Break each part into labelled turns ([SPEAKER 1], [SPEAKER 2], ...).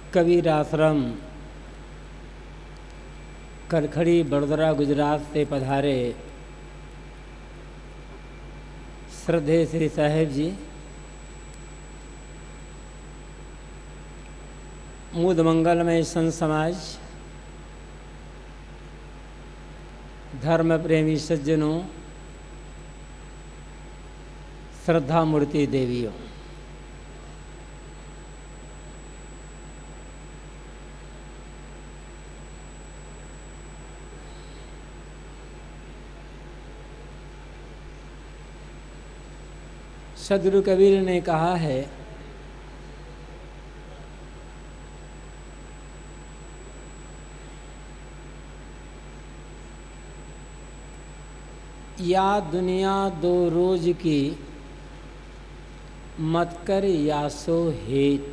[SPEAKER 1] कबीर आश्रम करखड़ी बड़ोदरा गुजरात से पधारे श्रद्धेय श्री साहेब जी, मुद मंगलमय संत समाज, धर्म प्रेमी सज्जनों, श्रद्धा मूर्ति देवियों, सद्गुरु कबीर ने कहा है या दुनिया दो रोज की मत कर यासो हेत,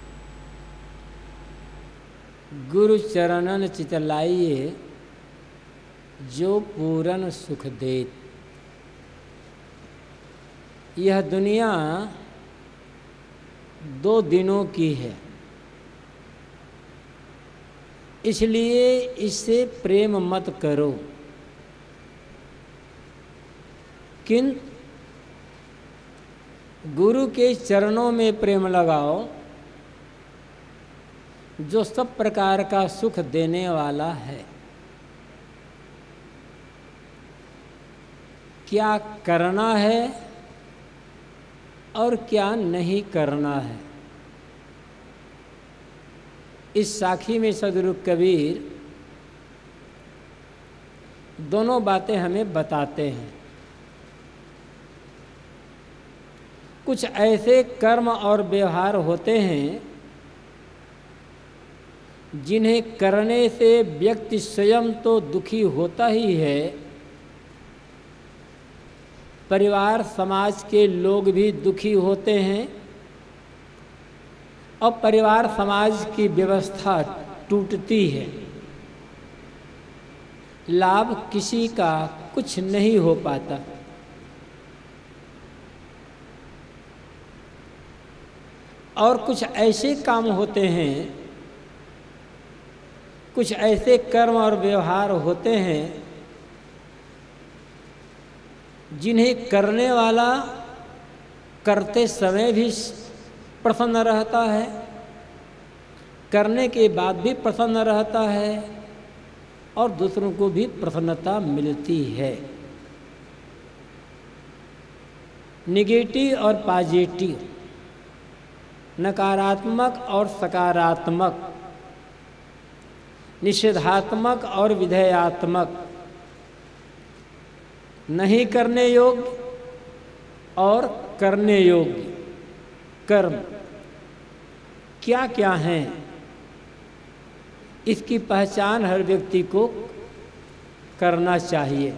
[SPEAKER 1] गुरु चरणन चितलाइए जो पूरन सुख देत। यह दुनिया दो दिनों की है, इसलिए इससे प्रेम मत करो, किंतु गुरु के चरणों में प्रेम लगाओ जो सब प्रकार का सुख देने वाला है। क्या करना है और क्या नहीं करना है, इस साखी में सद्गुरु कबीर दोनों बातें हमें बताते हैं। कुछ ऐसे कर्म और व्यवहार होते हैं जिन्हें करने से व्यक्ति स्वयं तो दुखी होता ही है, परिवार समाज के लोग भी दुखी होते हैं और परिवार समाज की व्यवस्था टूटती है, लाभ किसी का कुछ नहीं हो पाता। और कुछ ऐसे काम होते हैं, कुछ ऐसे कर्म और व्यवहार होते हैं जिन्हें करने वाला करते समय भी प्रसन्न रहता है, करने के बाद भी प्रसन्न रहता है और दूसरों को भी प्रसन्नता मिलती है। निगेटिव और पॉजिटिव, नकारात्मक और सकारात्मक, निषेधात्मक और विधेयात्मक, नहीं करने योग्य और करने योग्य कर्म क्या क्या हैं, इसकी पहचान हर व्यक्ति को करना चाहिए।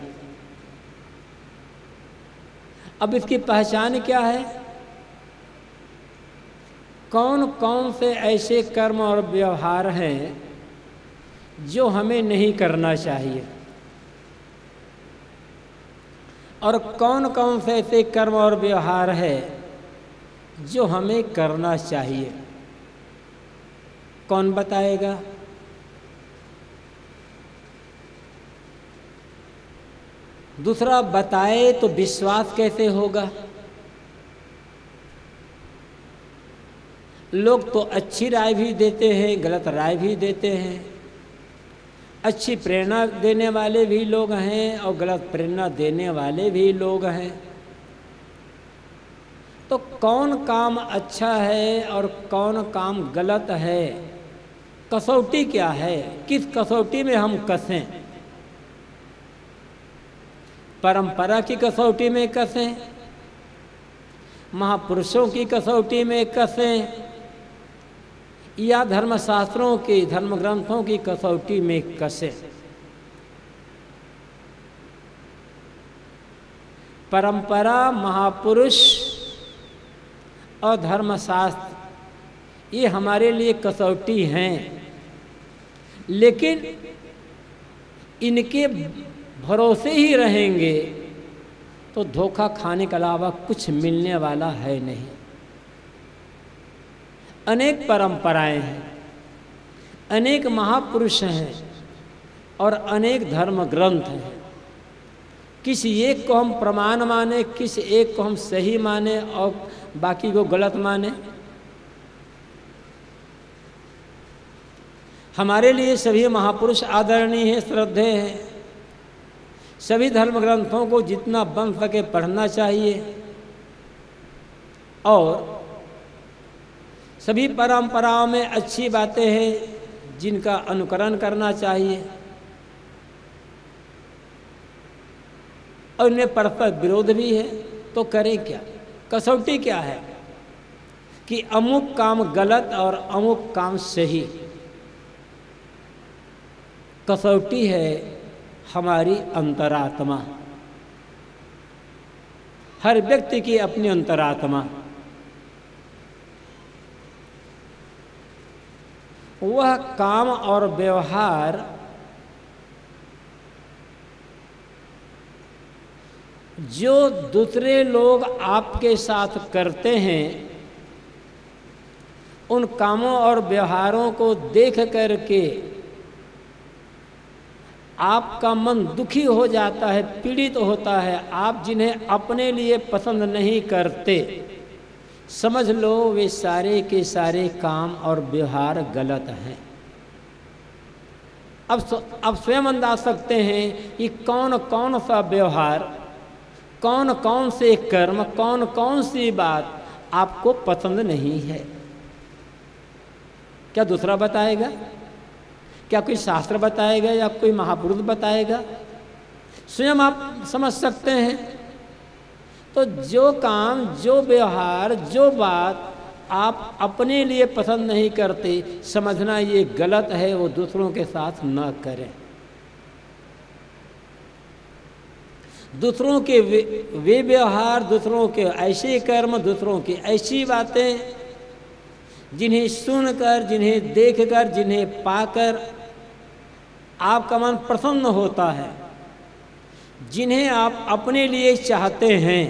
[SPEAKER 1] अब इसकी पहचान क्या है? कौन कौन से ऐसे कर्म और व्यवहार हैं जो हमें नहीं करना चाहिए और कौन कौन से ऐसे कर्म और व्यवहार है जो हमें करना चाहिए? कौन बताएगा? दूसरा बताए तो विश्वास कैसे होगा? लोग तो अच्छी राय भी देते हैं, गलत राय भी देते हैं, अच्छी प्रेरणा देने वाले भी लोग हैं और गलत प्रेरणा देने वाले भी लोग हैं। तो कौन काम अच्छा है और कौन काम गलत है, कसौटी क्या है, किस कसौटी में हम कसें? परंपरा की कसौटी में कसें, महापुरुषों की कसौटी में कसें, या धर्मशास्त्रों की, धर्म ग्रंथों की कसौटी में कसें? परंपरा, महापुरुष और धर्मशास्त्र ये हमारे लिए कसौटी हैं, लेकिन इनके भरोसे ही रहेंगे तो धोखा खाने के अलावा कुछ मिलने वाला है नहीं। अनेक परंपराएं हैं, अनेक महापुरुष हैं और अनेक धर्म ग्रंथ हैं। किसी एक को हम प्रमाण माने, किसी एक को हम सही माने और बाकी को गलत माने। हमारे लिए सभी महापुरुष आदरणीय हैं, श्रद्धेय हैं। सभी धर्म ग्रंथों को जितना बन सके पढ़ना चाहिए और सभी परंपराओं में अच्छी बातें हैं जिनका अनुकरण करना चाहिए और इनमें परस्पर विरोध भी है। तो करें क्या? कसौटी क्या है कि अमुक काम गलत और अमुक काम सही। कसौटी है हमारी अंतरात्मा। हर व्यक्ति की अपनी अंतरात्मा, वह काम और व्यवहार जो दूसरे लोग आपके साथ करते हैं, उन कामों और व्यवहारों को देख करके आपका मन दुखी हो जाता है, पीड़ित होता है। आप जिन्हें अपने लिए पसंद नहीं करते, समझ लो वे सारे के सारे काम और व्यवहार गलत हैं। अब स्वयं अंदाज सकते हैं कि कौन कौन सा व्यवहार, कौन कौन से कर्म, कौन कौन सी बात आपको पसंद नहीं है। क्या दूसरा बताएगा? क्या कोई शास्त्र बताएगा या कोई महापुरुष बताएगा? स्वयं आप समझ सकते हैं। तो जो काम, जो व्यवहार, जो बात आप अपने लिए पसंद नहीं करते, समझना ये गलत है, वो दूसरों के साथ न करें। दूसरों के वे व्यवहार, दूसरों के ऐसे कर्म, दूसरों की ऐसी बातें जिन्हें सुनकर, जिन्हें देखकर, जिन्हें पाकर आपका मन प्रसन्न होता है, जिन्हें आप अपने लिए चाहते हैं,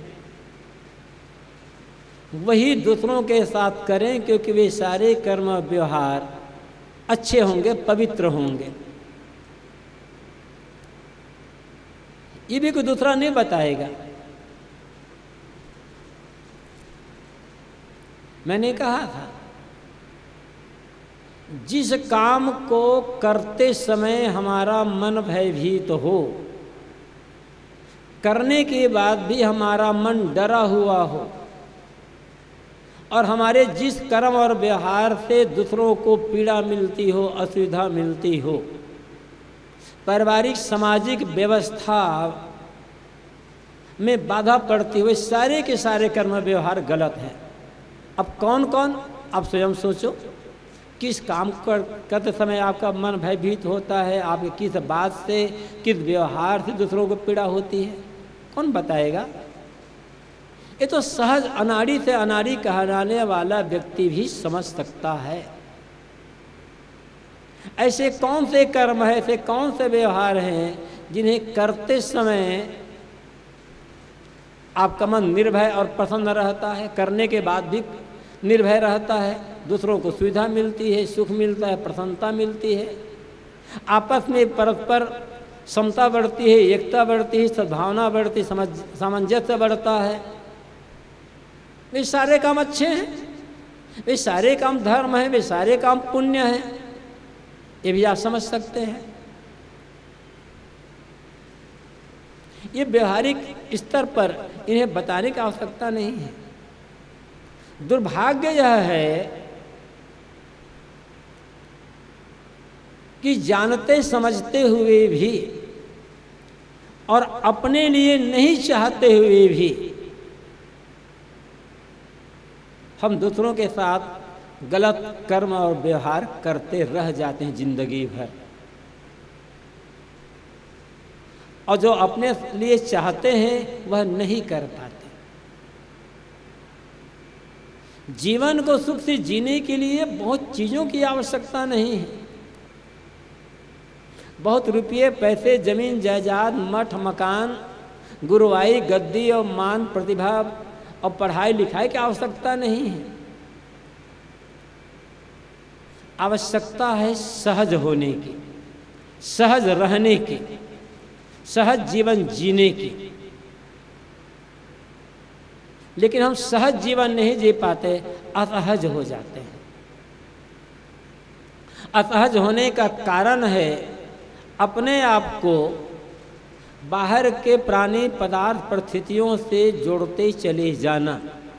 [SPEAKER 1] वही दूसरों के साथ करें, क्योंकि वे सारे कर्म व्यवहार अच्छे होंगे, पवित्र होंगे। ये भी कोई दूसरा नहीं बताएगा। मैंने कहा था, जिस काम को करते समय हमारा मन भयभीत हो, करने के बाद भी हमारा मन डरा हुआ हो और हमारे जिस कर्म और व्यवहार से दूसरों को पीड़ा मिलती हो, असुविधा मिलती हो, पारिवारिक सामाजिक व्यवस्था में बाधा पड़ती हुए, सारे के सारे कर्म व्यवहार गलत हैं। अब कौन कौन, आप स्वयं सोचो। किस काम करते समय आपका मन भयभीत होता है, आपके किस बात से, किस व्यवहार से दूसरों को पीड़ा होती है, कौन बताएगा? ये तो सहज अनाड़ी से अनाड़ी कहलाने वाला व्यक्ति भी समझ सकता है। ऐसे कौन से कर्म है, ऐसे कौन से व्यवहार हैं जिन्हें करते समय आपका मन निर्भय और प्रसन्न रहता है, करने के बाद भी निर्भय रहता है, दूसरों को सुविधा मिलती है, सुख मिलता है, प्रसन्नता मिलती है, आपस में परस्पर समता बढ़ती है, एकता बढ़ती है, सद्भावना बढ़ती है, सामंजस्य बढ़ता है। वे सारे काम अच्छे हैं, वे सारे काम धर्म हैं, वे सारे काम पुण्य हैं। ये भी आप समझ सकते हैं। ये व्यवहारिक स्तर पर इन्हें बताने की आवश्यकता नहीं है। दुर्भाग्य यह है कि जानते समझते हुए भी और अपने लिए नहीं चाहते हुए भी हम दूसरों के साथ गलत कर्म और व्यवहार करते रह जाते हैं जिंदगी भर। और जो अपने लिए चाहते हैं वह नहीं कर पाते। जीवन को सुख से जीने के लिए बहुत चीज़ों की आवश्यकता नहीं है। बहुत रुपये, पैसे, जमीन जायदाद, मठ मकान, गुरुवाई, गद्दी और मान प्रतिभा और पढ़ाई लिखाई की आवश्यकता नहीं है। आवश्यकता है सहज होने की, सहज रहने की, सहज जीवन जीने की। लेकिन हम सहज जीवन नहीं जी पाते, असहज हो जाते हैं। असहज होने का कारण है अपने आप को बाहर के प्राणी पदार्थ परिस्थितियों से जोड़ते चले जाना।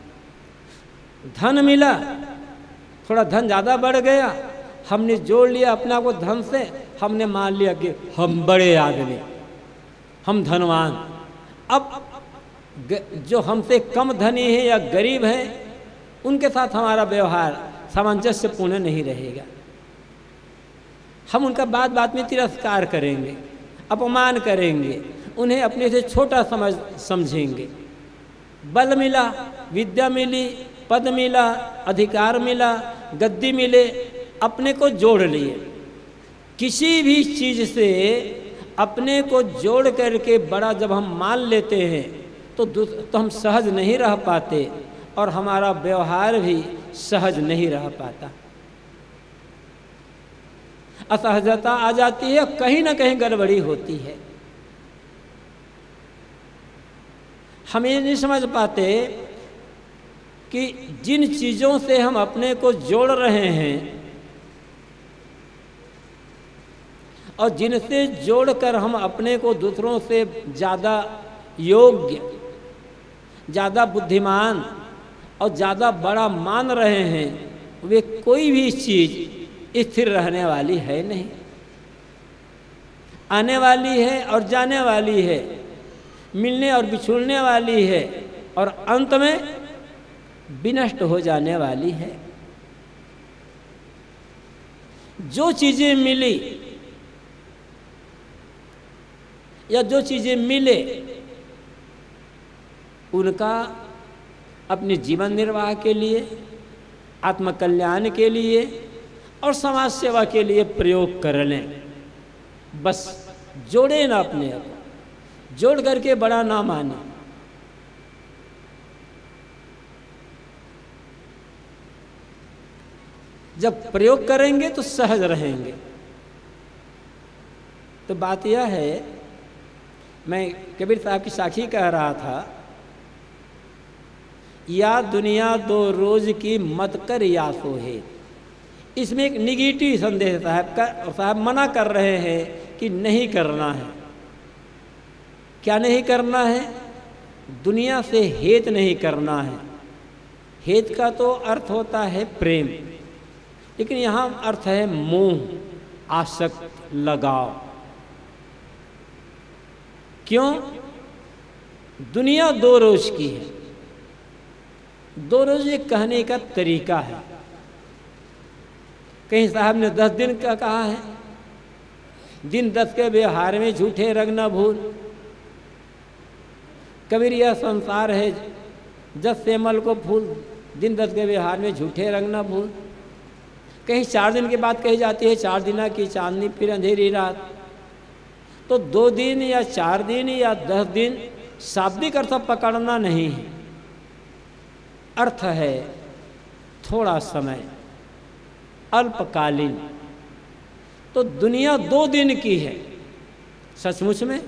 [SPEAKER 1] धन मिला, थोड़ा धन ज़्यादा बढ़ गया, हमने जोड़ लिया अपने आप को धन से, हमने मान लिया कि हम बड़े आदमी, हम धनवान। अब जो हमसे कम धनी है या गरीब हैं, उनके साथ हमारा व्यवहार सामंजस्यपूर्ण नहीं रहेगा। हम उनका बात बात में तिरस्कार करेंगे, अपमान करेंगे, उन्हें अपने से छोटा समझेंगे। बल मिला, विद्या मिली, पद मिला, अधिकार मिला, गद्दी मिले, अपने को जोड़ लिए। किसी भी चीज़ से अपने को जोड़ करके बड़ा जब हम मान लेते हैं तो हम सहज नहीं रह पाते और हमारा व्यवहार भी सहज नहीं रह पाता। असहजता आ जाती है, कहीं ना कहीं गड़बड़ी होती है। हम ये नहीं समझ पाते कि जिन चीज़ों से हम अपने को जोड़ रहे हैं और जिनसे जोड़कर हम अपने को दूसरों से ज़्यादा योग्य, ज़्यादा बुद्धिमान और ज़्यादा बड़ा मान रहे हैं, वे कोई भी चीज़ स्थिर रहने वाली है नहीं। आने वाली है और जाने वाली है, मिलने और बिछुड़ने वाली है और अंत में विनष्ट हो जाने वाली है। जो चीज़ें मिली या जो चीज़ें मिले, उनका अपने जीवन निर्वाह के लिए, आत्मकल्याण के लिए और समाज सेवा के लिए प्रयोग कर लें। बस जोड़े ना अपने आप, जोड़ करके बड़ा ना माने। जब प्रयोग करेंगे तो सहज रहेंगे। तो बात यह है, मैं कबीर साहब की साखी कह रहा था, या दुनिया दो रोज की मत कर या सो है। इसमें एक निगेटिव संदेश साहब मना कर रहे हैं कि नहीं करना है। क्या नहीं करना है? दुनिया से हेत नहीं करना है। हेत का तो अर्थ होता है प्रेम, लेकिन यहाँ अर्थ है मोह, आसक्त, लगाव। क्यों? दुनिया दो रोज की है। दो रोज ये कहने का तरीका है। कहीं साहब ने 10 दिन का कहा है, दिन 10 के व्यवहार में झूठे रंग न भूल। कबीर यह संसार है जस सेमल को फूल, दिन 10 के व्यवहार में झूठे रंग न भूल। कहीं 4 दिन की बात कही जाती है, 4 दिना की चांदनी फिर अंधेरी रात। तो 2 दिन या 4 दिन या 10 दिन शाब्दिक अर्थ पकड़ना नहीं है। अर्थ है थोड़ा समय, अल्पकालीन। तो दुनिया 2 दिन की है। सचमुच में?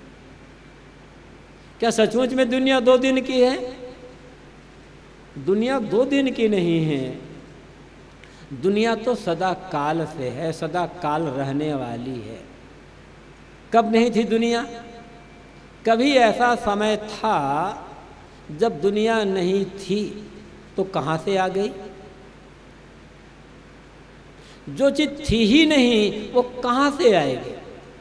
[SPEAKER 1] क्या सचमुच में दुनिया 2 दिन की है? दुनिया 2 दिन की नहीं है। दुनिया तो सदा काल से है, सदा काल रहने वाली है। कब नहीं थी दुनिया? कभी ऐसा समय था जब दुनिया नहीं थी, तो कहाँ से आ गई? जो चीज थी ही नहीं वो कहाँ से आएगी?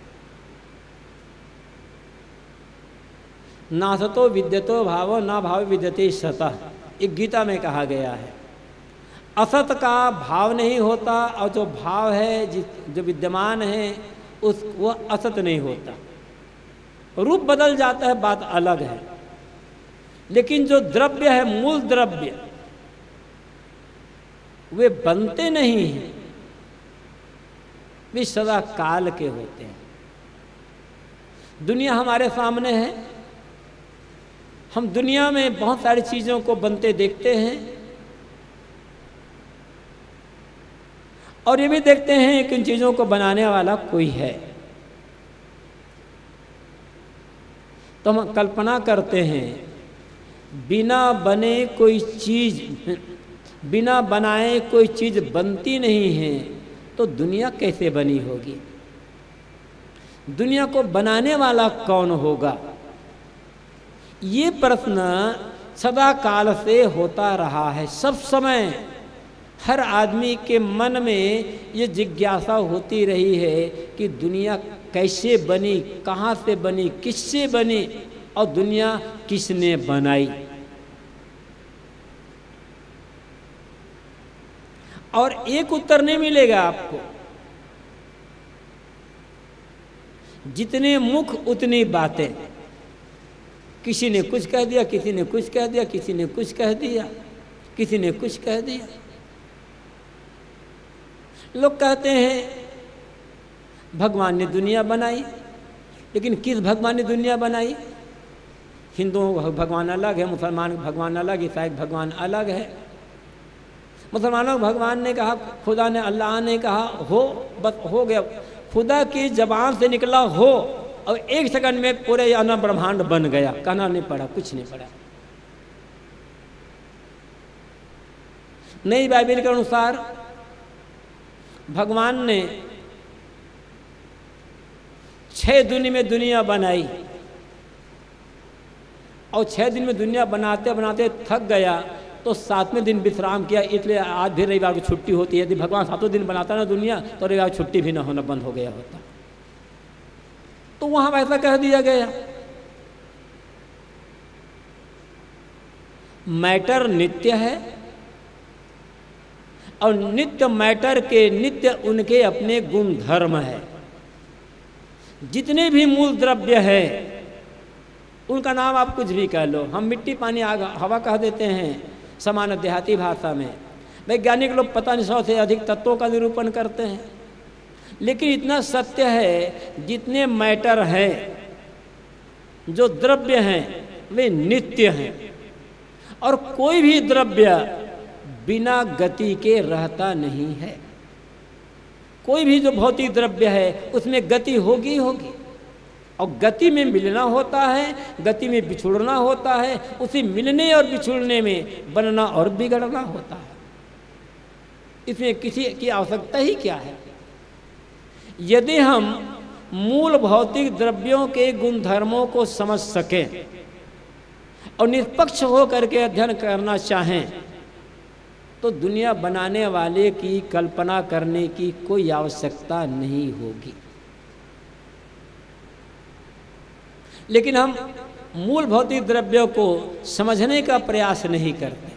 [SPEAKER 1] ना सतो विद्यतो भावो ना भाव विद्यते सतः, एक गीता में कहा गया है। असत का भाव नहीं होता और जो भाव है, जो विद्यमान है, वो असत नहीं होता। रूप बदल जाता है, बात अलग है। लेकिन जो द्रव्य है, मूल द्रव्य, वे बनते नहीं हैं, वे सदा काल के होते हैं। दुनिया हमारे सामने है, हम दुनिया में बहुत सारी चीज़ों को बनते देखते हैं और ये भी देखते हैं कि इन चीज़ों को बनाने वाला कोई है। तो हम कल्पना करते हैं बिना बने कोई चीज़, बिना बनाए कोई चीज़ बनती नहीं है, तो दुनिया कैसे बनी होगी? दुनिया को बनाने वाला कौन होगा? ये प्रश्न सदा काल से होता रहा है। सब समय हर आदमी के मन में ये जिज्ञासा होती रही है कि दुनिया कैसे बनी, कहाँ से बनी, किससे बनी और दुनिया किसने बनाई। और एक उत्तर नहीं मिलेगा आपको। जितने मुख उतनी बातें। किसी ने कुछ कह दिया, किसी ने कुछ कह दिया, किसी ने कुछ कह दिया, किसी ने कुछ कह दिया। लोग कहते हैं भगवान ने दुनिया बनाई, लेकिन किस भगवान ने दुनिया बनाई? हिंदुओं का भगवान अलग है, मुसलमान का भगवान अलग, ईसाई भगवान अलग है। मुसलमानों का भगवान ने कहा, खुदा ने, अल्लाह ने कहा हो, बस हो गया। खुदा की जबान से निकला हो और एक सेकंड में पूरे अनंत ब्रह्मांड बन गया। कहना नहीं पड़ा, कुछ नहीं पड़ा। नई बाइबल के अनुसार भगवान ने 6 दिन में दुनिया बनाई और 6 दिन में दुनिया बनाते बनाते थक गया तो 7वें दिन विश्राम किया। इसलिए आज भी रविवार की छुट्टी होती है। यदि भगवान 7वें दिन बनाता ना दुनिया तो रविवार की छुट्टी भी ना होना बंद हो गया होता। तो वहां ऐसा कह दिया गया। मैटर नित्य है और नित्य मैटर के नित्य उनके अपने गुण धर्म है। जितने भी मूल द्रव्य है उनका नाम आप कुछ भी कह लो। हम मिट्टी, पानी, आग, हवा कह देते हैं सामान्य देहाती भाषा में। वैज्ञानिक लोग पता नहीं 100 से अधिक तत्वों का निरूपण करते हैं, लेकिन इतना सत्य है जितने मैटर हैं, जो द्रव्य हैं, वे नित्य हैं और कोई भी द्रव्य बिना गति के रहता नहीं है। कोई भी जो भौतिक द्रव्य है उसमें गति होगी होगी और गति में मिलना होता है, गति में बिछुड़ना होता है। उसी मिलने और बिछुड़ने में बनना और बिगड़ना होता है। इसमें किसी की आवश्यकता ही क्या है? यदि हम मूल भौतिक द्रव्यों के गुणधर्मों को समझ सकें और निष्पक्ष होकर के अध्ययन करना चाहें तो दुनिया बनाने वाले की कल्पना करने की कोई आवश्यकता नहीं होगी। लेकिन हम मूल भौतिक द्रव्यों को समझने का प्रयास नहीं करते।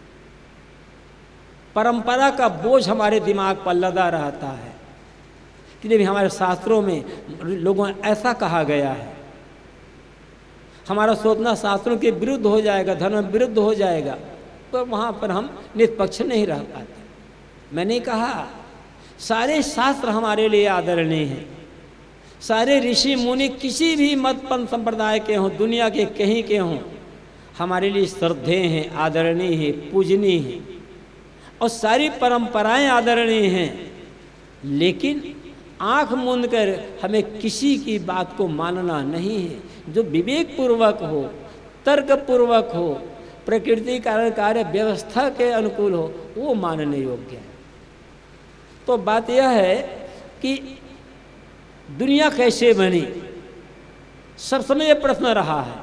[SPEAKER 1] परंपरा का बोझ हमारे दिमाग पर लदा रहता है। इसलिए भी हमारे शास्त्रों में लोगों ऐसा कहा गया है। हमारा सोचना शास्त्रों के विरुद्ध हो जाएगा, धर्म विरुद्ध हो जाएगा, तो वहाँ पर हम निष्पक्ष नहीं रह पाते। मैंने कहा सारे शास्त्र हमारे लिए आदरणीय हैं। सारे ऋषि मुनि किसी भी मत पंथ संप्रदाय के हों, दुनिया के कहीं के हों, हमारे लिए श्रद्धेय हैं, आदरणीय हैं, पूजनीय हैं और सारी परंपराएं आदरणीय हैं। लेकिन आँख मूंद कर हमें किसी की बात को मानना नहीं है। जो विवेक पूर्वक हो, तर्क पूर्वक हो, प्रकृति कारण कार्य व्यवस्था के अनुकूल हो, वो मानने योग्य है। तो बात यह है कि दुनिया कैसे बनी, सब समय ये प्रश्न रहा है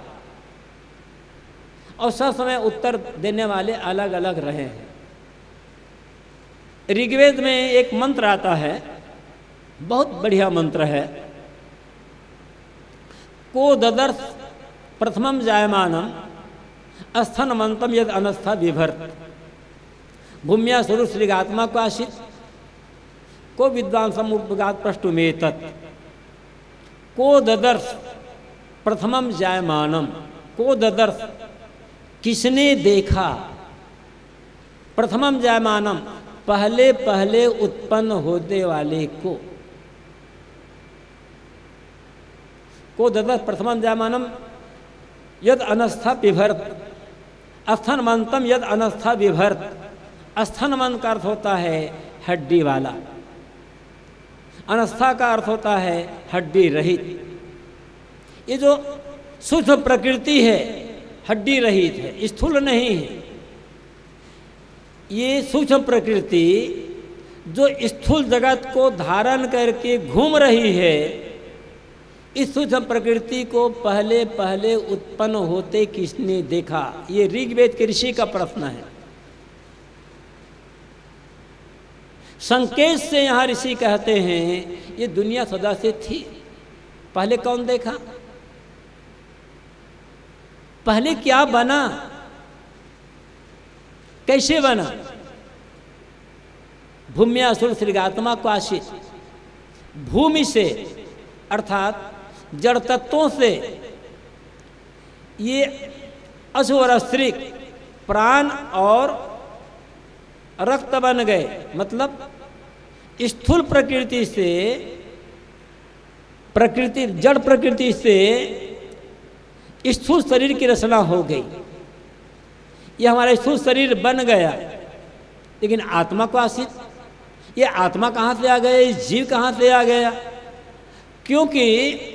[SPEAKER 1] और सब समय उत्तर देने वाले अलग अलग रहे हैं। ऋग्वेद में एक मंत्र आता है, बहुत बढ़िया मंत्र है। को ददर्श प्रथमम जायमानम स्थनमंतम यद अनस्था विभर्त भूम्या स्वरूप श्रीगात्मा को आशित को विद्वान समुपगात पृष्ठुमेत को ददर्श प्रथमम जायमानम। को ददर्श किसने देखा, प्रथमम जायमानम पहले पहले उत्पन्न होने वाले को ददर्श प्रथमम जायमानम यद अनस्था विभर्त स्थनमंतम यद अनस्था विभर्त। स्थनमंत का अर्थ होता है हड्डी वाला, अनस्था का अर्थ होता है हड्डी रहित। ये जो सूक्ष्म प्रकृति है हड्डी रहित है, स्थूल नहीं है। ये सूक्ष्म प्रकृति जो स्थूल जगत को धारण करके घूम रही है, इस सूक्ष्म प्रकृति को पहले पहले उत्पन्न होते किसने देखा? ये ऋग्वेद के ऋषि का प्रश्न है। संकेत से यहाँ ऋषि कहते हैं ये दुनिया सदा से थी, पहले कौन देखा? पहले क्या बना, कैसे बना? भूम्यासुर सृगात्मा क्वाशित, भूमि से अर्थात जड़ तत्वों से ये अश्वरस्त्रिक प्राण और रक्त बन गए। मतलब स्थूल प्रकृति से, प्रकृति जड़ प्रकृति से स्थूल शरीर की रचना हो गई। ये हमारा स्थूल शरीर बन गया, लेकिन आत्मा को आश्रित, ये आत्मा कहाँ से आ गया, ये जीव कहाँ से आ गया? क्योंकि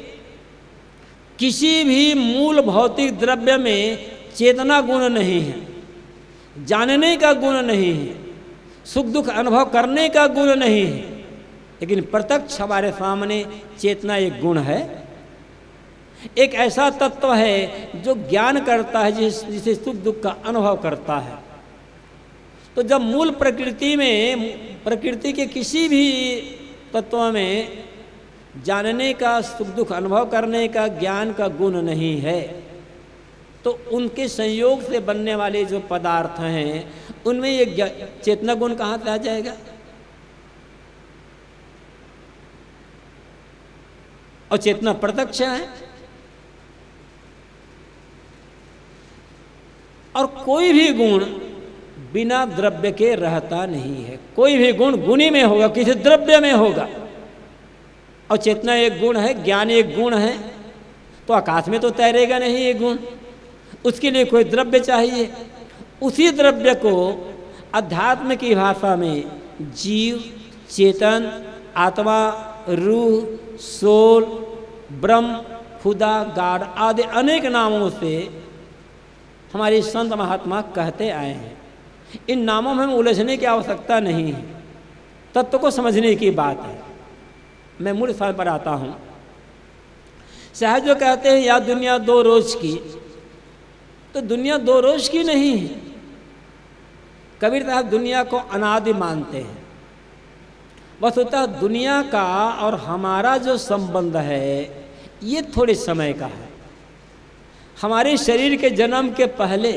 [SPEAKER 1] किसी भी मूल भौतिक द्रव्य में चेतना गुण नहीं है, जानने का गुण नहीं है, सुख दुख अनुभव करने का गुण नहीं है, लेकिन प्रत्यक्ष हमारे सामने चेतना एक गुण है, एक ऐसा तत्व है जो ज्ञान करता है, जिसे सुख दुख का अनुभव करता है। तो जब मूल प्रकृति में, प्रकृति के किसी भी तत्व में जानने का, सुख दुख अनुभव करने का, ज्ञान का गुण नहीं है, तो उनके संयोग से बनने वाले जो पदार्थ हैं उनमें ये चेतना गुण कहाँ से आ जाएगा? और चेतना प्रत्यक्ष है। और कोई भी गुण बिना द्रव्य के रहता नहीं है। कोई भी गुण गुणी में होगा, किसी द्रव्य में होगा। और चेतना एक गुण है, ज्ञान एक गुण है, तो आकाश में तो तैरेगा नहीं ये गुण, उसके लिए कोई द्रव्य चाहिए। उसी द्रव्य को अध्यात्म की भाषा में जीव, चेतन, आत्मा, रूह, सोल, ब्रह्म, खुदा, गाड आदि अनेक नामों से हमारे संत महात्मा कहते आए हैं। इन नामों में उलझने की आवश्यकता नहीं है, तत्व को समझने की बात है। मैं मूल स्थान पर आता हूँ। साहब जो कहते हैं या दुनिया दो रोज की, तो दुनिया दो रोज की नहीं है। कबीर साहब दुनिया को अनादि मानते हैं। वस्तुतः दुनिया का और हमारा जो संबंध है ये थोड़े समय का है। हमारे शरीर के जन्म के पहले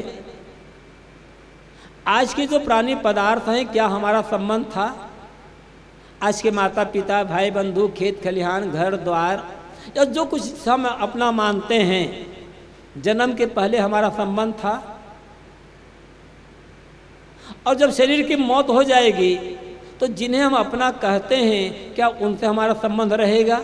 [SPEAKER 1] आज के जो प्राणी पदार्थ हैं, क्या हमारा संबंध था? आज के माता पिता, भाई बंधु, खेत खलिहान, घर द्वार या जो कुछ हम अपना मानते हैं, जन्म के पहले हमारा संबंध था। और जब शरीर की मौत हो जाएगी तो जिन्हें हम अपना कहते हैं, क्या उनसे हमारा संबंध रहेगा?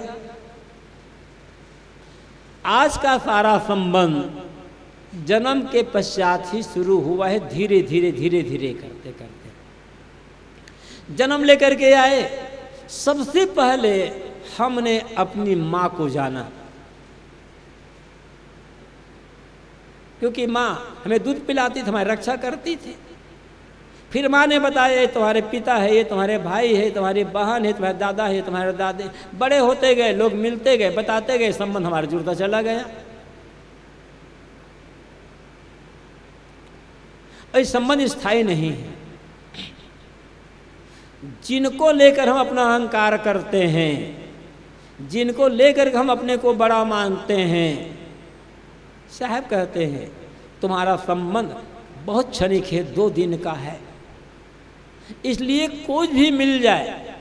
[SPEAKER 1] आज का सारा संबंध जन्म के पश्चात ही शुरू हुआ है, धीरे धीरे धीरे धीरे करते करते। जन्म लेकर के आए, सबसे पहले हमने अपनी माँ को जाना, क्योंकि माँ हमें दूध पिलाती थी, हमारी रक्षा करती थी। फिर माँ ने बताया ये तुम्हारे पिता है, ये तुम्हारे भाई है, तुम्हारी बहन है, तुम्हारे दादा है, तुम्हारे दादे। बड़े होते गए, लोग मिलते गए, बताते गए, संबंध हमारा जुड़ता चला गया। और संबंध स्थायी नहीं है। जिनको लेकर हम अपना अहंकार करते हैं, जिनको लेकर हम अपने को बड़ा मानते हैं, साहब कहते हैं तुम्हारा संबंध बहुत क्षणिक है, 2 दिन का है। इसलिए कोई भी मिल जाए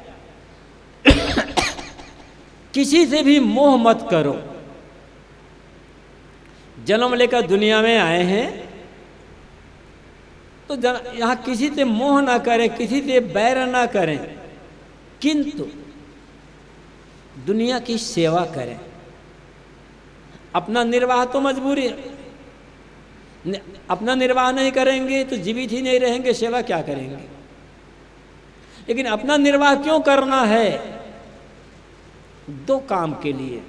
[SPEAKER 1] किसी से भी मोह मत करो। जन्म लेकर दुनिया में आए हैं तो यहाँ किसी से मोह ना करें, किसी से बैर ना करें, किंतु दुनिया की सेवा करें। अपना निर्वाह तो मजबूरी है, अपना निर्वाह नहीं करेंगे तो जीवित ही नहीं रहेंगे, सेवा क्या करेंगे? लेकिन अपना निर्वाह क्यों करना है? दो काम के लिए,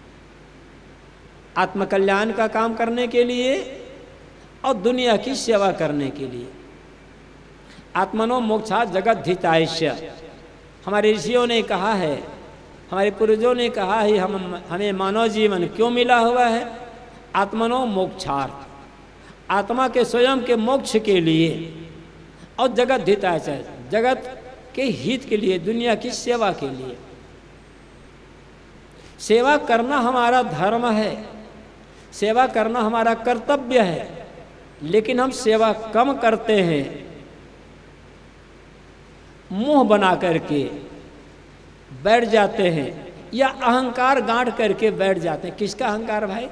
[SPEAKER 1] आत्मकल्याण का काम करने के लिए और दुनिया की सेवा करने के लिए। आत्मनो मोक्षा जगत हितायस्य, हमारे ऋषियों ने कहा है, हमारे पूर्वजों ने कहा है, हमें मानव जीवन क्यों मिला हुआ है? आत्मनो मोक्षार्थ, आत्मा के स्वयं के मोक्ष के लिए, और जगत हितायस्य, जगत के हित के लिए, दुनिया की सेवा के लिए। सेवा करना हमारा धर्म है, सेवा करना हमारा कर्तव्य है, लेकिन हम सेवा कम करते हैं, मुंह बना करके बैठ जाते हैं या अहंकार गांठ करके बैठ जाते हैं। किसका अहंकार भाई?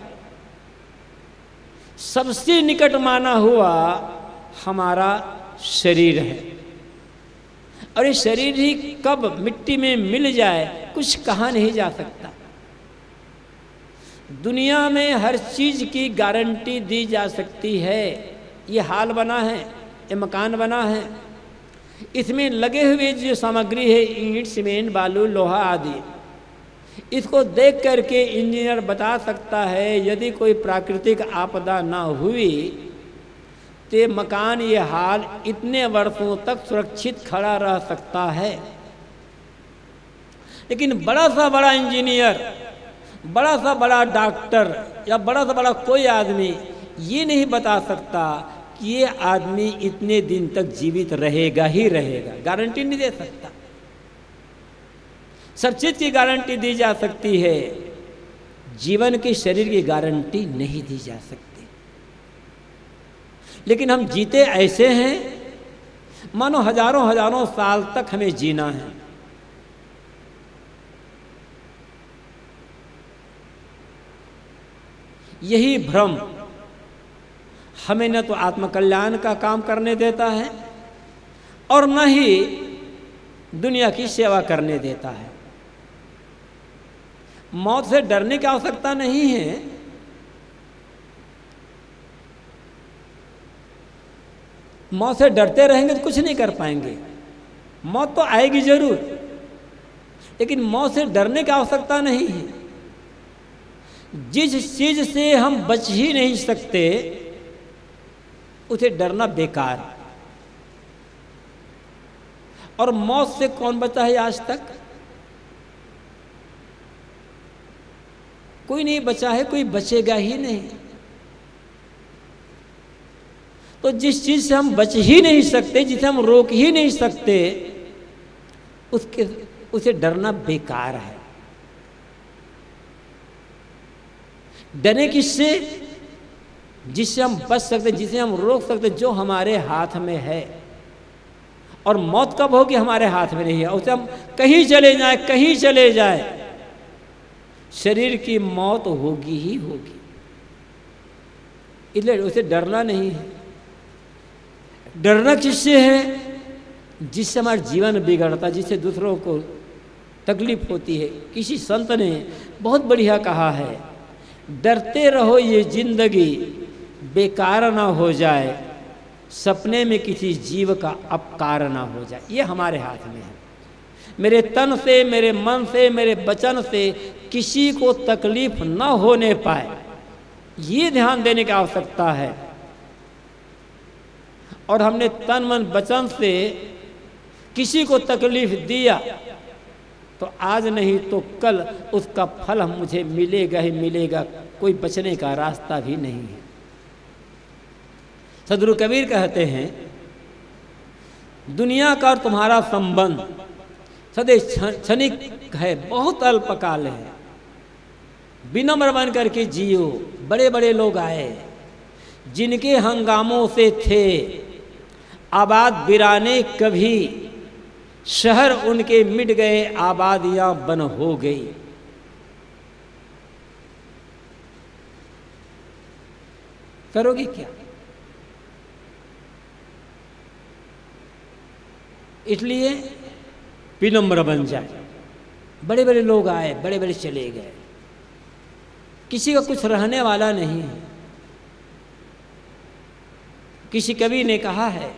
[SPEAKER 1] सबसे निकट माना हुआ हमारा शरीर है, और ये शरीर ही कब मिट्टी में मिल जाए कुछ कहा नहीं जा सकता। दुनिया में हर चीज की गारंटी दी जा सकती है। ये हाल बना है, ये मकान बना है, इसमें लगे हुए जो सामग्री है, ईंट, सीमेंट, बालू, लोहा आदि, इसको देख करके इंजीनियर बता सकता है यदि कोई प्राकृतिक आपदा ना हुई तो मकान, ये हाल इतने वर्षों तक सुरक्षित खड़ा रह सकता है। लेकिन बड़ा सा बड़ा इंजीनियर, बड़ा सा बड़ा डॉक्टर या बड़ा सा बड़ा कोई आदमी ये नहीं बता सकता कि ये आदमी इतने दिन तक जीवित रहेगा ही रहेगा, गारंटी नहीं दे सकता। सब चीज की गारंटी दी जा सकती है, जीवन के शरीर की गारंटी नहीं दी जा सकती। लेकिन हम जीते ऐसे हैं मानो हजारों हजारों साल तक हमें जीना है। यही भ्रम हमें न तो आत्मकल्याण का काम करने देता है और न ही दुनिया की सेवा करने देता है। मौत से डरने की आवश्यकता नहीं है। मौत से डरते रहेंगे तो कुछ नहीं कर पाएंगे। मौत तो आएगी जरूर, लेकिन मौत से डरने की आवश्यकता नहीं है। जिस चीज से हम बच ही नहीं सकते उसे डरना बेकार। और मौत से कौन बचा है आज तक? कोई नहीं बचा है, कोई बचेगा ही नहीं। तो जिस चीज से हम बच ही नहीं सकते, जिसे हम रोक ही नहीं सकते, उसे डरना बेकार है। डरे किससे? जिससे हम बच सकते, जिसे हम रोक सकते, जो हमारे हाथ में है। और मौत कब होगी? हमारे हाथ में नहीं है। उसे हम कहीं चले जाए, कहीं चले जाए, शरीर की मौत होगी ही होगी। इसलिए उसे डरना नहीं है। डरना किससे है? जिससे हमारा जीवन बिगड़ता, जिससे दूसरों को तकलीफ होती है। किसी संत ने बहुत बढ़िया कहा है, डरते रहो ये जिंदगी बेकार ना हो जाए, सपने में किसी जीव का अपकार ना हो जाए। ये हमारे हाथ में है। मेरे तन से, मेरे मन से, मेरे वचन से किसी को तकलीफ न होने पाए, ये ध्यान देने की आवश्यकता है। और हमने तन मन वचन से किसी को तकलीफ दिया तो आज नहीं तो कल उसका फल मुझे मिलेगा ही मिलेगा, कोई बचने का रास्ता भी नहीं है। सदगुरु कबीर कहते हैं, दुनिया का और तुम्हारा संबंध सदैव क्षणिक है, बहुत अल्पकाल है। विनम्र बन करके जियो। बड़े बड़े लोग आए जिनके हंगामों से थे आबाद वीराने, कभी शहर उनके मिट गए, आबादियां बन हो गई। करोगे क्या? इसलिए विनम्र बन जाए। बड़े बड़े लोग आए, बड़े बड़े चले गए, किसी का कुछ रहने वाला नहीं है। किसी कवि ने कहा है,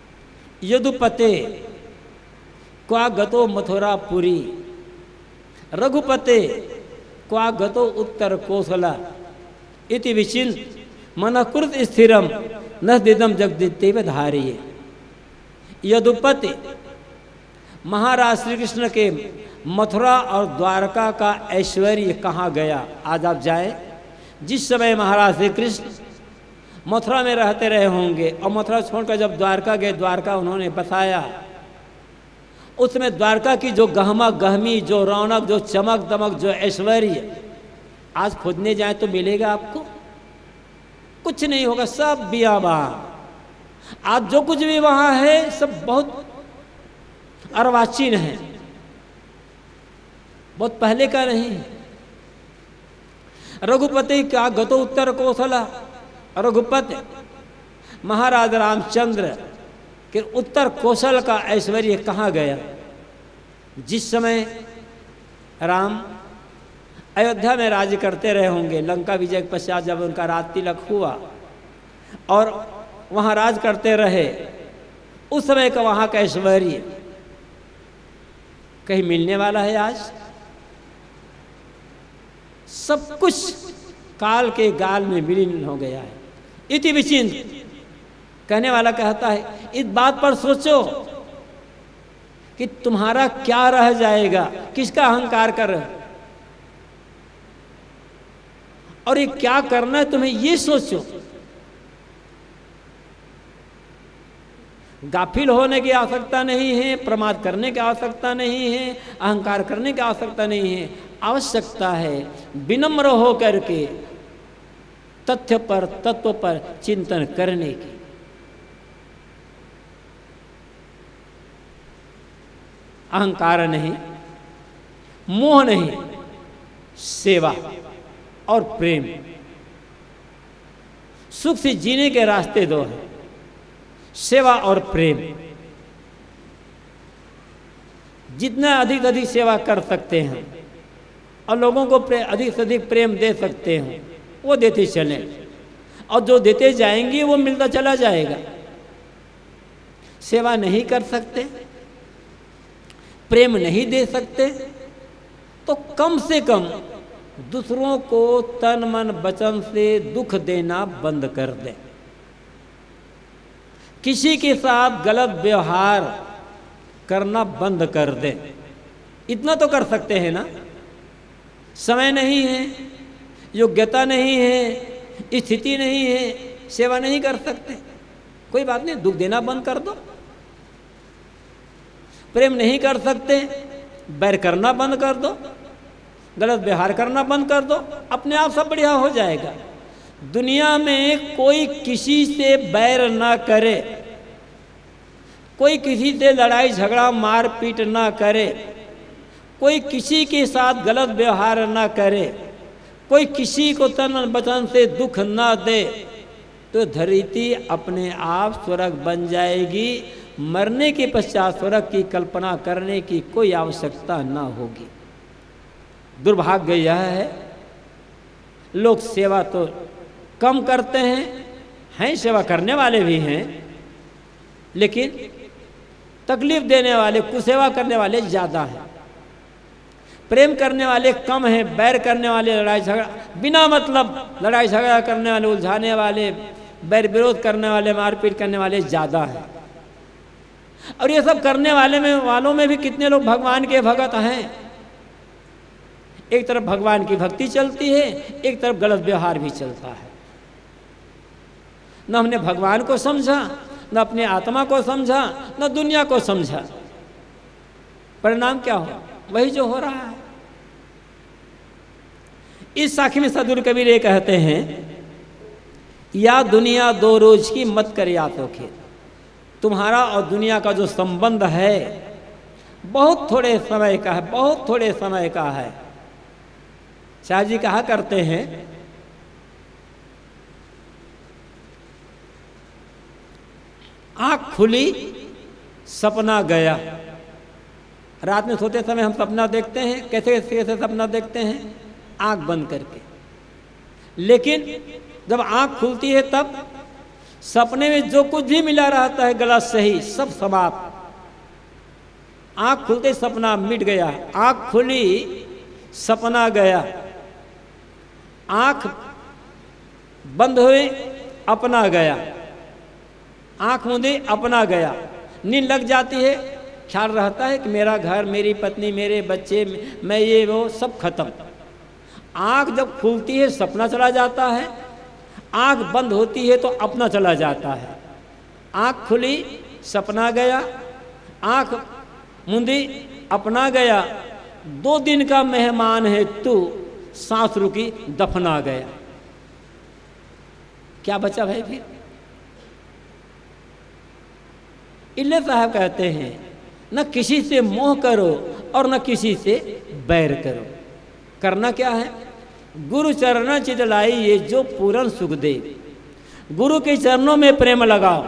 [SPEAKER 1] यदुपते क्वा गतो मथुरापुरी रघुपते क्वागतो उत्तर कौशला इति विचिंत मनकृत स्थिरम न दिदम जगदित्येव धारिये। यदुपति महाराज श्री कृष्ण के मथुरा और द्वारका का ऐश्वर्य कहाँ गया? आज आप जाएं, जिस समय महाराज श्री कृष्ण मथुरा में रहते रहे होंगे और मथुरा छोड़कर जब द्वारका गए, द्वारका उन्होंने बसाया, उसमें द्वारका की जो गहमा गहमी, जो रौनक, जो चमक दमक, जो ऐश्वर्य, आज खोजने जाए तो मिलेगा आपको? कुछ नहीं होगा, सब बियाबान। आज जो कुछ भी वहाँ है सब बहुत अर्वाचीन है, बहुत पहले का नहीं है। रघुपति क्या गतो उत्तर कौशला, रघुपति महाराज रामचंद्र के उत्तर कौशल का ऐश्वर्य कहाँ गया? जिस समय राम अयोध्या में राज्य करते रहे होंगे, लंका विजय के पश्चात जब उनका राज तिलक हुआ और वहाँ राज करते रहे, उस समय का वहाँ का ऐश्वर्य कहीं मिलने वाला है? आज सब कुछ काल के गाल में विलीन हो गया है। इति विचिंत, कहने वाला कहता है इस बात पर सोचो कि तुम्हारा क्या रह जाएगा, किसका अहंकार कर रहे हो और ये क्या करना है तुम्हें, ये सोचो। गाफिल होने की आवश्यकता नहीं है, प्रमाद करने की आवश्यकता नहीं है, अहंकार करने की आवश्यकता नहीं है। आवश्यकता है विनम्र हो करके तथ्य पर, तत्व पर चिंतन करने की। अहंकार नहीं, मोह नहीं, सेवा और प्रेम। सुख से जीने के रास्ते दो हैं, सेवा और प्रेम। जितना अधिक से अधिक सेवा कर सकते हैं और लोगों को अधिक से अधिक प्रेम दे सकते हैं, वो देते चलें, और जो देते जाएंगे वो मिलता चला जाएगा। सेवा नहीं कर सकते, प्रेम नहीं दे सकते, तो कम से कम दूसरों को तन मन वचन से दुख देना बंद कर दें। किसी के साथ गलत व्यवहार करना बंद कर दें। इतना तो कर सकते हैं ना। समय नहीं है, योग्यता नहीं है, स्थिति नहीं है, सेवा नहीं कर सकते, कोई बात नहीं, दुख देना बंद कर दो। प्रेम नहीं कर सकते, बैर करना बंद कर दो, गलत व्यवहार करना बंद कर दो, अपने आप सब बढ़िया हो जाएगा। दुनिया में कोई किसी से बैर ना करे, कोई किसी से लड़ाई झगड़ा मारपीट ना करे, कोई किसी के साथ गलत व्यवहार ना करे, कोई किसी को तन वचन से दुख ना दे, तो धरती अपने आप स्वर्ग बन जाएगी। मरने के पश्चात स्वर्ग की कल्पना करने की कोई आवश्यकता ना होगी। दुर्भाग्य यह है, लोग सेवा तो कम करते हैं सेवा करने वाले भी हैं, लेकिन तकलीफ देने वाले, कुसेवा करने वाले ज़्यादा हैं। प्रेम करने वाले कम हैं, बैर करने वाले, लड़ाई झगड़ा बिना मतलब लड़ाई झगड़ा करने वाले, उलझाने वाले, बैर विरोध करने वाले, मारपीट करने वाले ज़्यादा हैं। और ये सब करने वालों में भी कितने लोग भगवान के भगत हैं। एक तरफ भगवान की भक्ति चलती है, एक तरफ गलत व्यवहार भी चलता है। न हमने भगवान को समझा, न अपने आत्मा को समझा, न दुनिया को समझा। परिणाम क्या हो? वही जो हो रहा है। इस साखी में सदगुरु कबीर ये कहते हैं, या दुनिया दो रोज की मत कर या तो खेत। तुम्हारा और दुनिया का जो संबंध है बहुत थोड़े समय का है, बहुत थोड़े समय का है। शाह जी कहा करते हैं, आँख खुली सपना गया। रात में सोते समय हम सपना देखते हैं, कैसे कैसे सपना देखते हैं? आँख बंद करके। लेकिन जब आँख खुलती है तब सपने में जो कुछ भी मिला रहता है गलत सही सब समाप्त। आँख खुलते सपना मिट गया। आँख खुली सपना गया, आंख बंद हुई अपना गया, आंख मूंदी अपना गया। नींद लग जाती है, ख्याल रहता है कि मेरा घर, मेरी पत्नी, मेरे बच्चे, मैं ये वो सब खत्म। आंख जब खुलती है सपना चला जाता है, आंख बंद होती है तो अपना चला जाता है। आंख खुली सपना गया, आंख मूंदी अपना गया। 2 दिन का मेहमान है तू, सांस रुकी दफना गया। क्या बचा भाई फिर? इल्ले साहब कहते हैं न किसी से मोह करो और न किसी से बैर करो। करना क्या है? गुरु चरण चित लाई ये जो पूरन सुख दे। गुरु के चरणों में प्रेम लगाओ,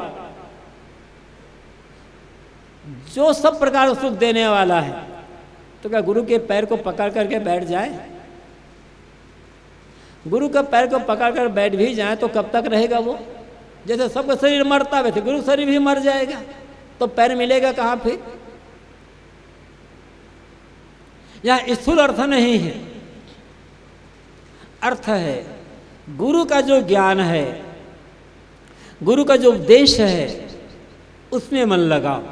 [SPEAKER 1] जो सब प्रकार सुख देने वाला है। तो क्या गुरु के पैर को पकड़ करके बैठ जाए? गुरु का पैर को पकड़ कर बैठ भी जाए तो कब तक रहेगा वो? जैसे सबका शरीर मरता है वैसे गुरु शरीर भी मर जाएगा, तो पैर मिलेगा कहाँ फिर? यहाँ स्थूल अर्थ नहीं है, अर्थ है गुरु का जो ज्ञान है, गुरु का जो उपदेश है, उसमें मन लगाओ।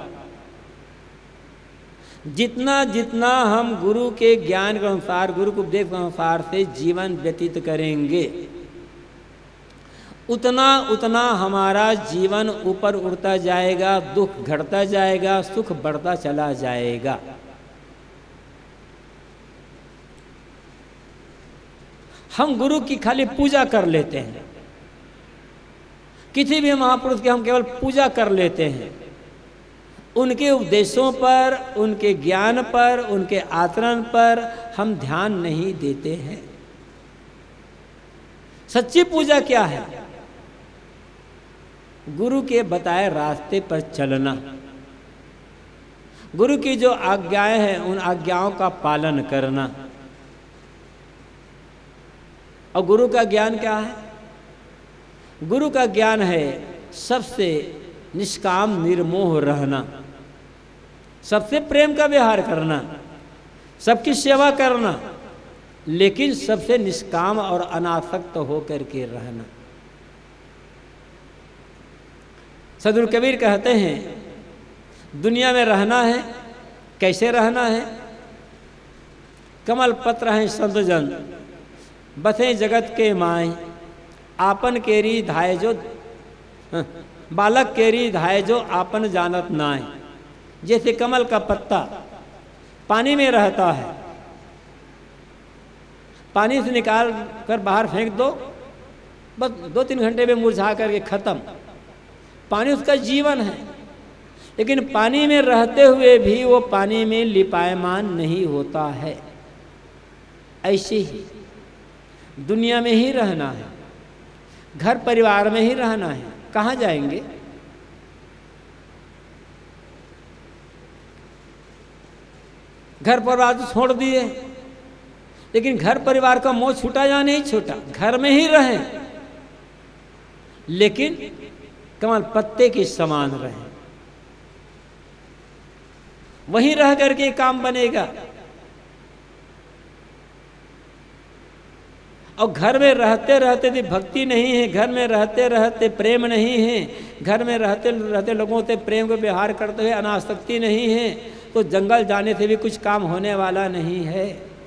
[SPEAKER 1] जितना जितना हम गुरु के ज्ञान के अनुसार, गुरु के उपदेश के अनुसार से जीवन व्यतीत करेंगे, उतना उतना हमारा जीवन ऊपर उड़ता जाएगा, दुख घटता जाएगा, सुख बढ़ता चला जाएगा। हम गुरु की खाली पूजा कर लेते हैं, किसी भी महापुरुष की हम केवल पूजा कर लेते हैं, उनके उपदेशों पर, उनके ज्ञान पर, उनके आचरण पर हम ध्यान नहीं देते हैं। सच्ची पूजा क्या है? गुरु के बताए रास्ते पर चलना, गुरु की जो आज्ञाएं हैं उन आज्ञाओं का पालन करना। और गुरु का ज्ञान क्या है? गुरु का ज्ञान है सबसे निष्काम निर्मोह रहना, सबसे प्रेम का व्यवहार करना, सबकी सेवा करना, लेकिन सबसे निष्काम और अनासक्त होकर के रहना। सदगुरु कबीर कहते हैं दुनिया में रहना है, कैसे रहना है? कमल पत्र हैं संत जन, बसे जगत के माय, आपन केरी धाय जो बालक केरी धाय जो आपन जानत नाय। जैसे कमल का पत्ता पानी में रहता है, पानी से निकाल कर बाहर फेंक दो, बस 2-3 घंटे में मुरझा करके खत्म। पानी उसका जीवन है, लेकिन पानी में रहते हुए भी वो पानी में लिपायमान नहीं होता है। ऐसे ही दुनिया में ही रहना है, घर परिवार में ही रहना है। कहाँ जाएंगे? घर परिवार तो छोड़ दिए, लेकिन घर परिवार का मोह छूटा या नहीं छूटा? घर में ही रहें, लेकिन कमल पत्ते के समान रहें, वहीं रह करके काम बनेगा। और घर में रहते रहते भी भक्ति नहीं है, घर में रहते रहते प्रेम नहीं है, घर में रहते रहते लोगों से प्रेम को व्यवहार करते हुए अनासक्ति नहीं है, तो जंगल जाने से भी कुछ काम होने वाला नहीं है।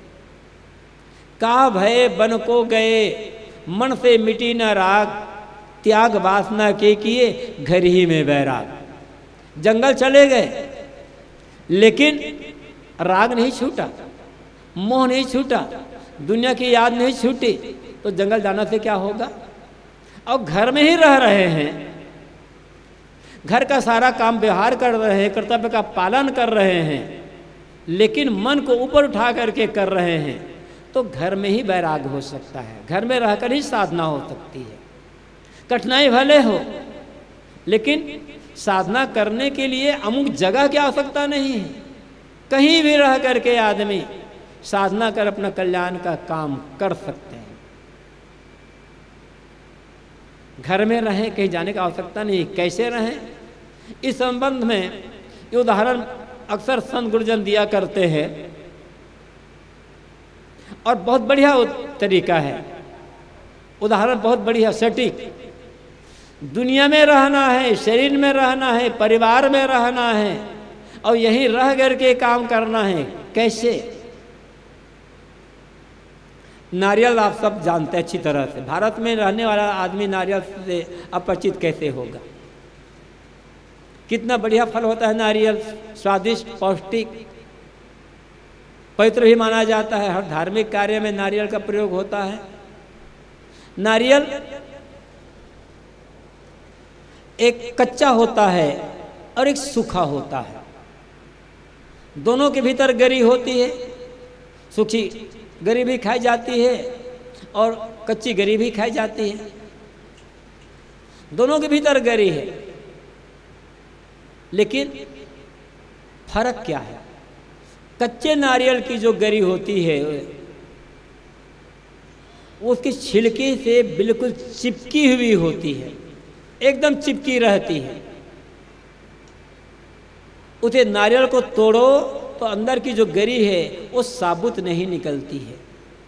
[SPEAKER 1] का भय बन को गए, मन से मिटी न राग, त्याग वासना के किए घर ही में बैराग। जंगल चले गए, लेकिन राग नहीं छूटा, मोह नहीं छूटा, दुनिया की याद नहीं छूटी, तो जंगल जाना से क्या होगा? और घर में ही रह रहे हैं, घर का सारा काम व्यवहार कर रहे हैं, कर्तव्य का पालन कर रहे हैं, लेकिन मन को ऊपर उठा करके कर रहे हैं, तो घर में ही वैराग हो सकता है, घर में रहकर ही साधना हो सकती है। कठिनाई भले हो, लेकिन साधना करने के लिए अमुक जगह की आवश्यकता नहीं है। कहीं भी रह करके आदमी साधना कर अपना कल्याण का काम कर सकते हैं। घर में रहें, कहीं जाने की आवश्यकता नहीं। कैसे रहें? इस संबंध में ये उदाहरण अक्सर संत गुरुजन दिया करते हैं और बहुत बढ़िया तरीका है, उदाहरण बहुत बढ़िया सटीक। दुनिया में रहना है, शरीर में रहना है, परिवार में रहना है और यहीं रह करके काम करना है। कैसे? नारियल आप सब जानते हैं अच्छी तरह से। भारत में रहने वाला आदमी नारियल से अपरिचित कैसे होगा? कितना बढ़िया फल होता है नारियल, स्वादिष्ट, पौष्टिक, पवित्र भी माना जाता है। हर धार्मिक कार्य में नारियल का प्रयोग होता है। नारियल एक कच्चा होता है और एक सूखा होता है। दोनों के भीतर गरी होती है। सूखी गरी भी खाई जाती है और कच्ची गरी भी खाई जाती है। दोनों के भीतर गरी है, लेकिन फर्क क्या है? कच्चे नारियल की जो गरी होती है वो उसके छिलके से बिल्कुल चिपकी हुई होती है, एकदम चिपकी रहती है। उसे नारियल को तोड़ो तो अंदर की जो गरी है वो साबुत नहीं निकलती है,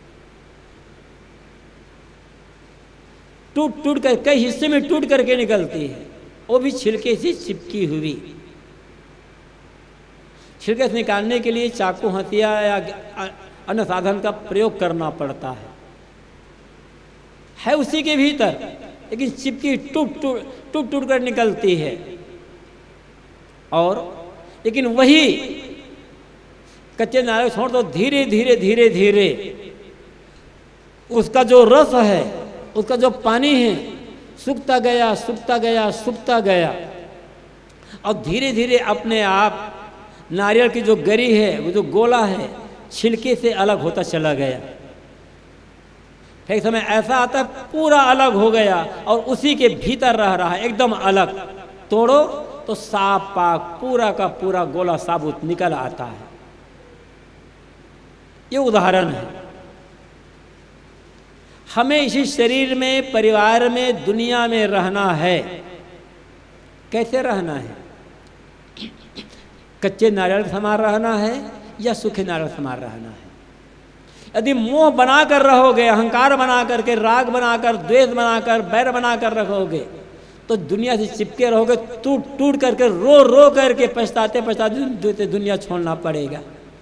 [SPEAKER 1] टूट टूट कर कई हिस्से में टूट करके निकलती है, वो भी छिलके से चिपकी हुई। छिलके से निकालने के लिए चाकू, हथिया या अन्य साधन का प्रयोग करना पड़ता है उसी के भीतर, लेकिन चिपकी टूट टूट कर निकलती है। और लेकिन वही कच्चे नारियल छोड़ दो, धीरे धीरे धीरे धीरे उसका जो रस है, उसका जो पानी है, सूखता गया सूखता गया सूखता गया और धीरे धीरे अपने आप नारियल की जो गरी है, वो जो गोला है, छिलके से अलग होता चला गया। फिर समय ऐसा आता है पूरा अलग हो गया और उसी के भीतर रह रहा है, एकदम अलग। तोड़ो तो साफ पाक पूरा का पूरा गोला साबुत निकल आता है। ये उदाहरण है। हमें इसी शरीर में, परिवार में, दुनिया में रहना है। कैसे रहना है? कच्चे नारियल समान रहना है या सूखे नारियल समान रहना है? यदि मोह बनाकर रहोगे, अहंकार बना करके, राग बनाकर, द्वेष बनाकर, बैर बनाकर रखोगे तो दुनिया से चिपके रहोगे, टूट टूट करके, रो रो करके, पछताते पछताते दुनिया छोड़ना पड़ेगा।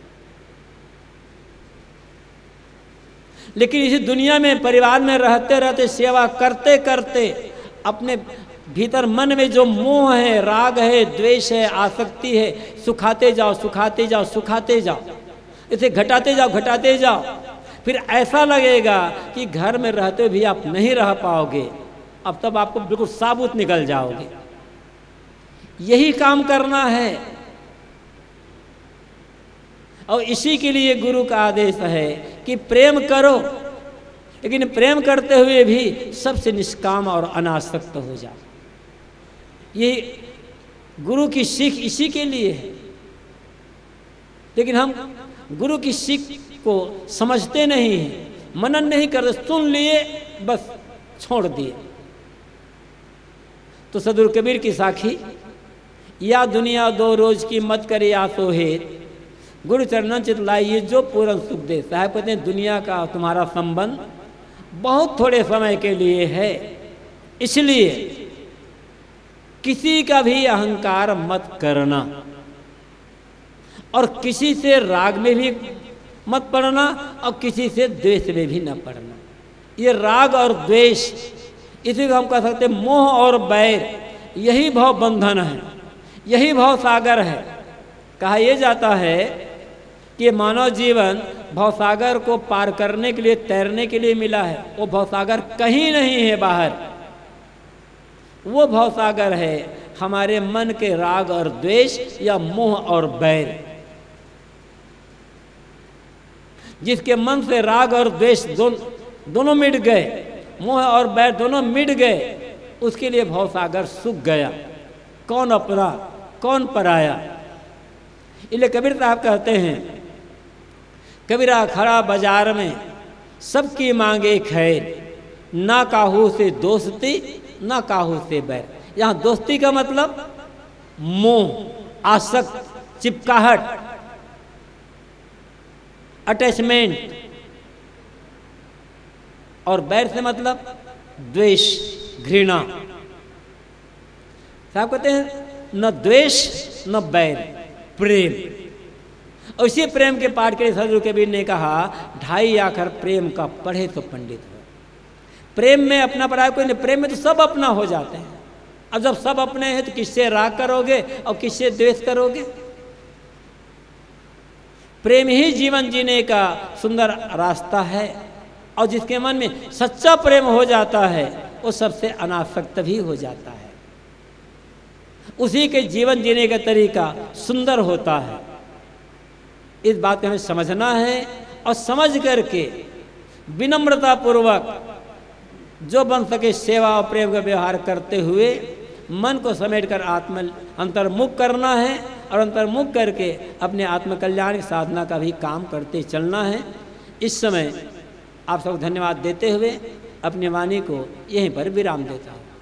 [SPEAKER 1] लेकिन इसी दुनिया में, परिवार में रहते रहते, सेवा करते करते अपने भीतर मन में जो मोह है, राग है, द्वेष है, आसक्ति है, सुखाते जाओ सुखाते जाओ सुखाते जाओ, इसे घटाते जाओ घटाते जाओ। फिर ऐसा लगेगा कि घर में रहते भी आप नहीं रह पाओगे, अब तब आपको बिल्कुल साबुत निकल जाओगे। यही काम करना है और इसी के लिए गुरु का आदेश है कि प्रेम करो, लेकिन प्रेम करते हुए भी सबसे निष्काम और अनासक्त हो जाओ। ये गुरु की सीख इसी के लिए है। लेकिन हम गुरु की सीख को समझते नहीं हैं, मनन नहीं करते, सुन लिए बस छोड़ दिए। तो सदगुरु कबीर की साखी, या दुनिया दो रोज की मत करे आसो हेत, गुरु चरणन चित लाइए जो पूर्ण सुख दे। साहब कहते हैं दुनिया का तुम्हारा संबंध बहुत थोड़े समय के लिए है, इसलिए किसी का भी अहंकार मत करना और किसी से राग में भी मत पड़ना और किसी से द्वेष में भी न पड़ना। ये राग और द्वेष, इसी को हम कह सकते हैं मोह और बैर, यही भव बंधन है, यही भव सागर है। कहा यह जाता है कि मानव जीवन भवसागर को पार करने के लिए, तैरने के लिए मिला है। वो भवसागर कहीं नहीं है बाहर, वो भवसागर है हमारे मन के राग और द्वेष या मोह और बैर। जिसके मन से राग और द्वेष दोनों मिट गए, मोह और बैर दोनों मिट गए, उसके लिए भवसागर सूख गया। कौन अपना कौन पराया। इसलिए कबीर साहब कहते हैं, कबीरा खड़ा बाजार में सबकी मांगे खैर, ना काहू से दोस्ती ना काहू से बैर। यहाँ दोस्ती का मतलब मोह, आसक्त, चिपकाहट, अटैचमेंट, और बैर से मतलब द्वेष, घृणा। साहब कहते हैं न द्वेष न बैर, प्रेम। और इसी प्रेम के पाठ के लिए सदगुरु कबीर ने कहा, 2.5 आखर प्रेम का पढ़े तो पंडित हो। प्रेम में अपना पराया कोई नहीं, प्रेम में तो सब अपना हो जाते हैं। अब जब सब अपने हैं तो किससे राग करोगे और किससे द्वेष करोगे? प्रेम ही जीवन जीने का सुंदर रास्ता है, और जिसके मन में सच्चा प्रेम हो जाता है वो सबसे अनासक्त भी हो जाता है। उसी के जीवन जीने का तरीका सुंदर होता है। इस बात को हमें समझना है, और समझ करके विनम्रता पूर्वक जो बन सके सेवा और प्रेम का व्यवहार करते हुए मन को समेटकर अंतर्मुख करना है, और अंतर्मुख करके अपने आत्मकल्याण की साधना का भी काम करते चलना है। इस समय आप सबको धन्यवाद देते हुए अपनी वाणी को यहीं पर विराम देता हूँ।